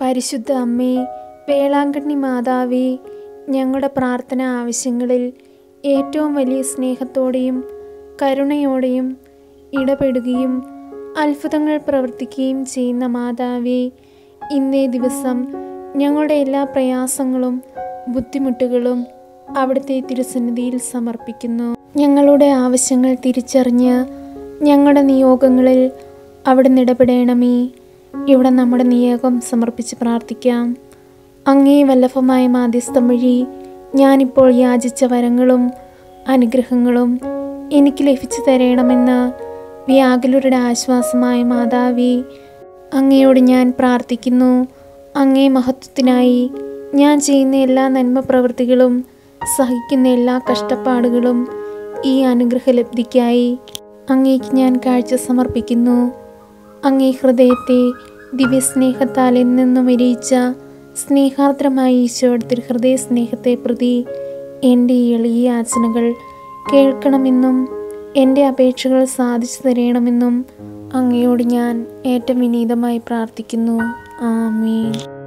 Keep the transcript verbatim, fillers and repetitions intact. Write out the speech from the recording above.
പരിശുദ്ധ അമ്മേ, വേളാങ്കണ്ണി മാതാവേ, ഞങ്ങളുടെ പ്രാർത്ഥന ആവശ്യങ്ങളിൽ ഏറ്റവും വലിയ സ്നേഹത്തോടെയും കരുണയോടെയും ഇടപെടുകയും അത്ഭുതങ്ങൾ പ്രവർത്തിക്കുകയും ചെയ്യുന്ന മാതാവേ, ഇന്നേ ദിവസം ഞങ്ങളുടെ എല്ലാ പ്രയാസങ്ങളും ബുദ്ധിമുട്ടുകളും അവിടുത്തെ തിരുസന്നിധിയിൽ സമർപ്പിക്കുന്നു. ഞങ്ങളുടെ ആവശ്യങ്ങൾ തിരിച്ചറിഞ്ഞ് ഞങ്ങളുടെ നിയോഗങ്ങളിൽ അവിടുന്ന് ഇടപെടണമേ. ഇവിടെ നമ്മുടെ നിയോഗം സമർപ്പിച്ച് പ്രാർത്ഥിക്കാം. അങ്ങേ വല്ലഭമായ മാധ്യസ്ഥം വഴി ഞാനിപ്പോൾ യാചിച്ച വരങ്ങളും അനുഗ്രഹങ്ങളും എനിക്ക് ലഭിച്ചു തരണമെന്ന് വ്യാകുലരുടെ ആശ്വാസമായ മാതാവേ, അങ്ങയോട് ഞാൻ പ്രാർത്ഥിക്കുന്നു. അങ്ങേ മഹത്വത്തിനായി ഞാൻ ചെയ്യുന്ന എല്ലാ നന്മ പ്രവൃത്തികളും സഹിക്കുന്ന എല്ലാ കഷ്ടപ്പാടുകളും ഈ അനുഗ്രഹലബ്ധിക്കായി അങ്ങേക്ക് ഞാൻ കാഴ്ച സമർപ്പിക്കുന്നു. അങ്ങേ ഹൃദയത്തെ ദിവ്യസ്നേഹത്താൽ എന്നെന്നും വിരിയിച്ച സ്നേഹാർദ്രമായ ഈശോയുടെ തിരുഹൃദയ സ്നേഹത്തെ പ്രതി എൻ്റെ ഈ എളിയ യാചനകൾ കേൾക്കണമെന്നും എൻ്റെ അപേക്ഷകൾ സാധിച്ചു തരണമെന്നും അങ്ങയോട് ഞാൻ ഏറ്റവും വിനീതമായി പ്രാർത്ഥിക്കുന്നു. ആമേൻ.